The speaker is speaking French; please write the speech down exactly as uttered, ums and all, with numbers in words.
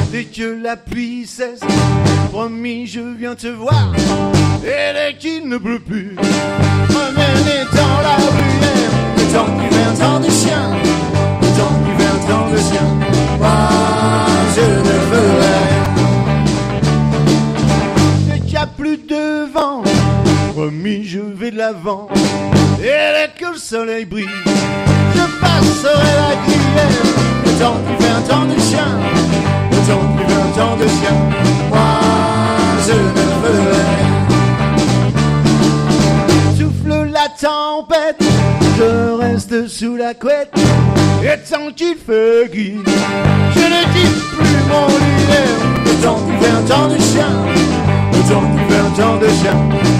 Dès que la pluie cesse, promis je viens te voir. Et dès qu'il ne pleut plus, promener dans la ruelle. Le temps d'hiver, temps de chien. Le temps d'hiver, temps de chien. Moi je ne ferai. Dès qu'il n'y a plus de vent, promis je vais de l'avant. Et dès que le soleil brille, je passerai la grille. Le temps d'hiver, temps de chien. Le temps d'hiver, temps de chien. Moi je ne ferai. Souffle la tempête, je reste sous la couette. Et tant qu'il fait gris, je ne quitte plus mon lit. Le temps d'hiver, temps de chien. Le temps d'hiver, temps de chien.